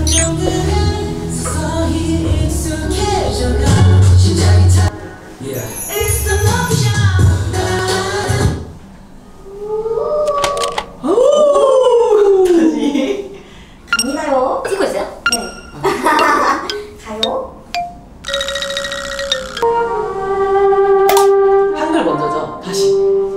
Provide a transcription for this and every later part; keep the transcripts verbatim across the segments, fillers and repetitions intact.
갑니다요. 찍고 있어요? 네. 가요. 한글 먼저죠. 다시.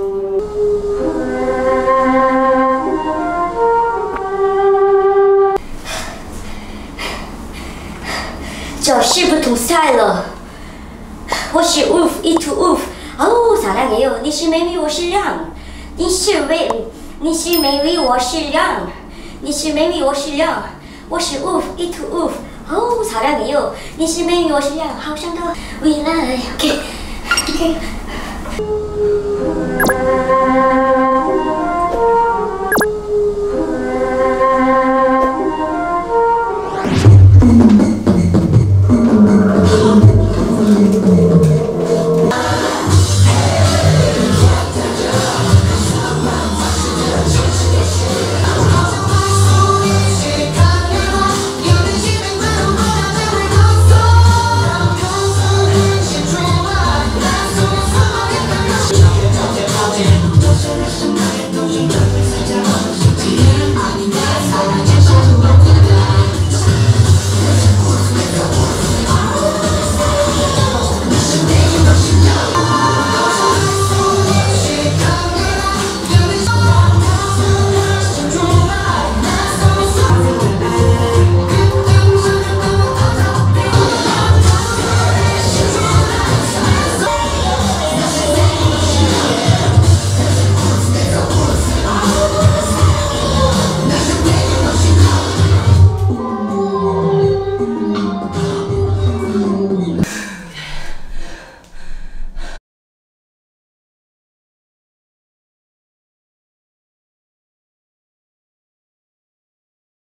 这是不同赛了。我是 Wolf， 一图 Wolf。哦，사랑해요。你是美丽，我是亮。你是美，你是美丽，我是亮。你是美丽，我是亮。我是 Wolf， 一图 Wolf。哦，사랑해요。你是美丽，我是亮。好想到未来。OK，OK。